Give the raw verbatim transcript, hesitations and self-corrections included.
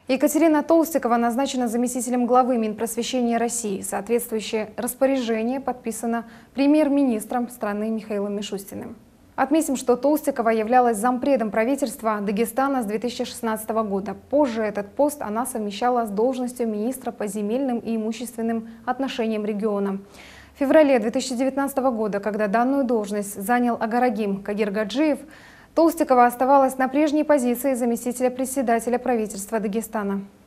Екатерина Толстикова назначена заместителем главы Минпросвещения России. Соответствующее распоряжение подписано премьер-министром страны Михаилом Мишустиным. Отметим, что Толстикова являлась зампредом правительства Дагестана с две тысячи шестнадцатого года. Позже этот пост она совмещала с должностью министра по земельным и имущественным отношениям региона. В феврале две тысячи девятнадцатого года, когда данную должность занял Агарагим Кадиргаджиев, Толстикова оставалась на прежней позиции заместителя председателя правительства Дагестана.